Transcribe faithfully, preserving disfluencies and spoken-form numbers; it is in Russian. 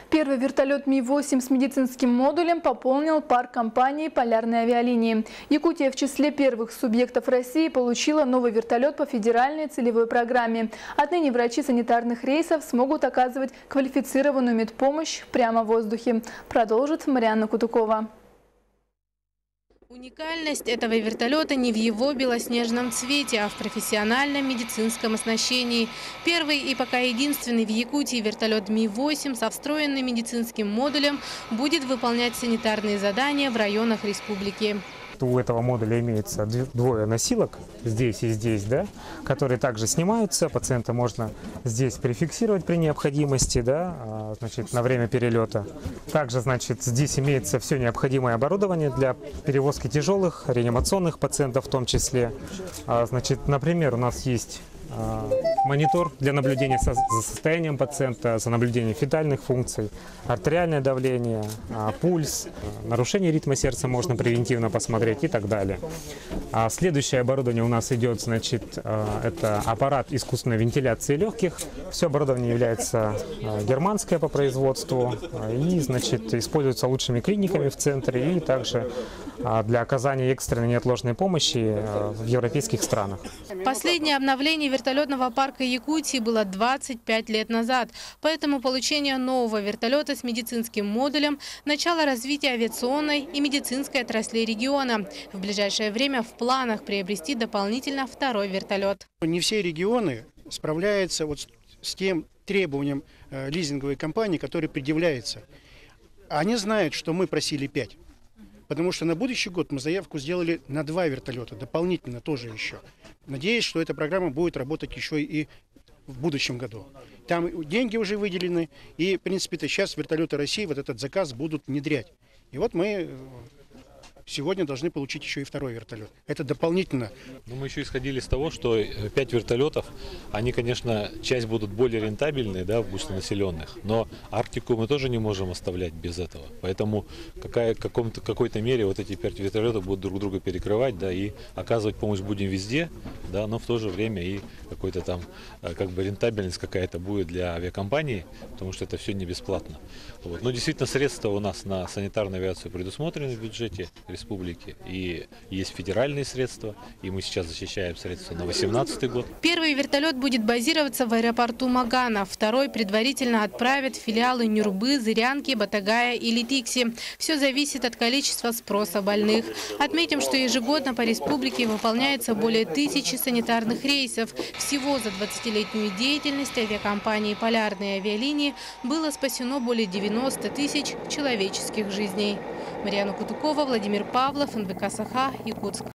Первый вертолет Ми восемь с медицинским модулем пополнил парк компании «Полярные авиалинии». Якутия в числе первых субъектов России получила новый вертолет по федеральной целевой программе. Отныне врачи санитарных рейсов смогут оказывать квалифицированную медпомощь прямо в воздухе. Продолжит Марианна Кутукова. Уникальность этого вертолета не в его белоснежном цвете, а в профессиональном медицинском оснащении. Первый и пока единственный в Якутии вертолет Ми восемь со встроенным медицинским модулем будет выполнять санитарные задания в районах республики. У этого модуля имеется двое носилок, здесь и здесь, да, которые также снимаются. Пациента можно здесь прификсировать при необходимости, да, значит, на время перелета. Также, значит, здесь имеется все необходимое оборудование для перевозки тяжелых реанимационных пациентов в том числе. Значит, например, у нас есть монитор для наблюдения за состоянием пациента, за наблюдением фетальных функций, артериальное давление, пульс, нарушение ритма сердца можно превентивно посмотреть и так далее. Следующее оборудование у нас идет, значит, это аппарат искусственной вентиляции легких. Все оборудование является германское по производству и, значит, используется лучшими клиниками в центре и также для оказания экстренной неотложной помощи в европейских странах. Последнее обновление вертолетного парка Якутии было двадцать пять лет назад. Поэтому получение нового вертолета с медицинским модулем – начало развития авиационной и медицинской отраслей региона. В ближайшее время в планах приобрести дополнительно второй вертолет. Не все регионы справляются вот с тем требованием лизинговой компании, которое предъявляется. Они знают, что мы просили пять. Потому что на будущий год мы заявку сделали на два вертолета, дополнительно тоже еще. Надеюсь, что эта программа будет работать еще и в будущем году. Там деньги уже выделены, и, в принципе-то, сейчас вертолеты России вот этот заказ будут внедрять. И вот мы сегодня должны получить еще и второй вертолет. Это дополнительно. Но мы еще исходили из того, что пять вертолетов, они, конечно, часть будут более рентабельные, да, в густонаселенных, но Арктику мы тоже не можем оставлять без этого. Поэтому какая, в каком-то, какой-то мере вот эти пять вертолетов будут друг друга перекрывать, да, и оказывать помощь будем везде, да, но в то же время и какой-то там, как бы, рентабельность какая-то будет для авиакомпании, потому что это все не бесплатно. Вот. Но действительно средства у нас на санитарную авиацию предусмотрены в бюджете республики, и есть федеральные средства, и мы сейчас защищаем средства на две тысячи восемнадцатый год. Первый вертолет будет базироваться в аэропорту Магана, второй предварительно отправят в филиалы Нюрбы, Зырянки, Батагая и Литикси. Все зависит от количества спроса больных. Отметим, что ежегодно по республике выполняется более тысячи санитарных рейсов. Всего за двадцатилетнюю деятельность авиакомпании «Полярные авиалинии» было спасено более девяноста тысяч человеческих жизней. Марианна Кутукова, Владимир Павлов, эн вэ ка Саха, Якутск.